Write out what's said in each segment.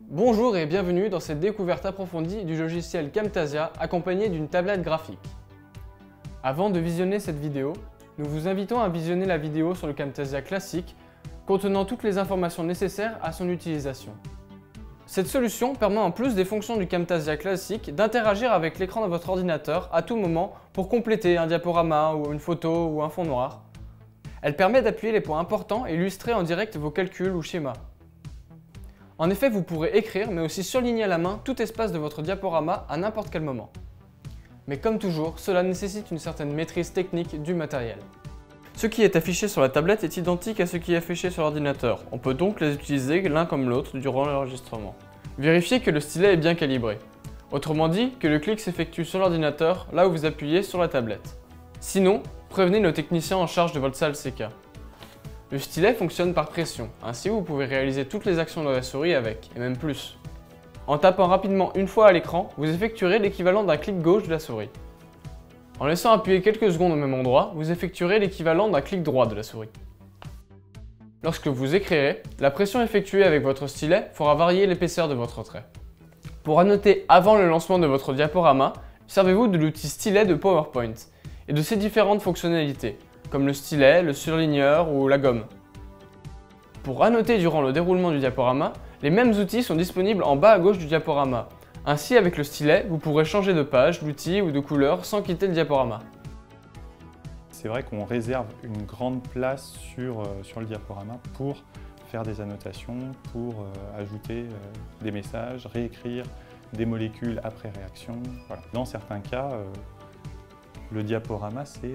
Bonjour et bienvenue dans cette découverte approfondie du logiciel Camtasia accompagné d'une tablette graphique. Avant de visionner cette vidéo, nous vous invitons à visionner la vidéo sur le Camtasia classique contenant toutes les informations nécessaires à son utilisation. Cette solution permet en plus des fonctions du Camtasia classique d'interagir avec l'écran de votre ordinateur à tout moment pour compléter un diaporama ou une photo ou un fond noir. Elle permet d'appuyer les points importants et illustrer en direct vos calculs ou schémas. En effet, vous pourrez écrire mais aussi surligner à la main tout espace de votre diaporama à n'importe quel moment. Mais comme toujours, cela nécessite une certaine maîtrise technique du matériel. Ce qui est affiché sur la tablette est identique à ce qui est affiché sur l'ordinateur. On peut donc les utiliser l'un comme l'autre durant l'enregistrement. Vérifiez que le stylet est bien calibré. Autrement dit, que le clic s'effectue sur l'ordinateur là où vous appuyez sur la tablette. Sinon, prévenez nos techniciens en charge de votre salle CK. Le stylet fonctionne par pression, ainsi vous pouvez réaliser toutes les actions de la souris avec, et même plus. En tapant rapidement une fois à l'écran, vous effectuerez l'équivalent d'un clic gauche de la souris. En laissant appuyer quelques secondes au même endroit, vous effectuerez l'équivalent d'un clic droit de la souris. Lorsque vous écrirez, la pression effectuée avec votre stylet fera varier l'épaisseur de votre trait. Pour annoter avant le lancement de votre diaporama, servez-vous de l'outil stylet de PowerPoint et de ses différentes fonctionnalités, comme le stylet, le surligneur ou la gomme. Pour annoter durant le déroulement du diaporama, les mêmes outils sont disponibles en bas à gauche du diaporama. Ainsi, avec le stylet, vous pourrez changer de page, d'outil ou de couleur sans quitter le diaporama. C'est vrai qu'on réserve une grande place sur le diaporama pour faire des annotations, pour ajouter des messages, réécrire des molécules après réaction. Voilà. Dans certains cas, le diaporama, c'est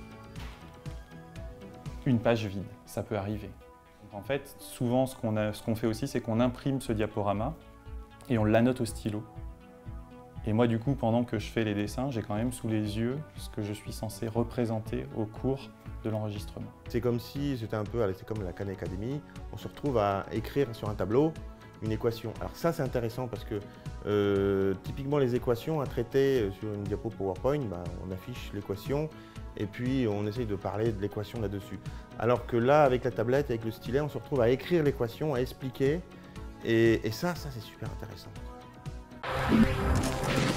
une page vide, ça peut arriver. En fait, souvent, ce qu'on fait aussi, c'est qu'on imprime ce diaporama et on l'annote au stylo. Et moi, du coup, pendant que je fais les dessins, j'ai quand même sous les yeux ce que je suis censé représenter au cours de l'enregistrement. C'est comme si c'était un peu, c'est comme la Khan Academy, on se retrouve à écrire sur un tableau une équation. Alors ça, c'est intéressant parce que typiquement les équations à traiter sur une diapo PowerPoint, on affiche l'équation et puis on essaye de parler de l'équation là-dessus. Alors que là, avec la tablette, avec le stylet, on se retrouve à écrire l'équation, à expliquer et ça c'est super intéressant.